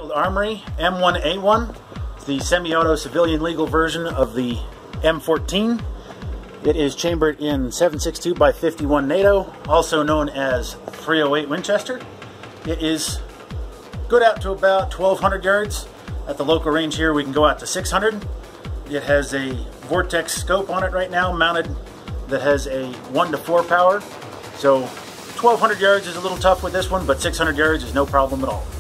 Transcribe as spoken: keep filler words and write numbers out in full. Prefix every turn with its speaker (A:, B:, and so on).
A: Springfield Armory M one A one, the semi-auto civilian legal version of the M fourteen. It is chambered in seven sixty-two by fifty-one NATO, also known as three oh eight Winchester. It is good out to about twelve hundred yards. At the local range here, we can go out to six hundred. It has a Vortex scope on it right now, mounted, that has a one to four power. So twelve hundred yards is a little tough with this one, but six hundred yards is no problem at all.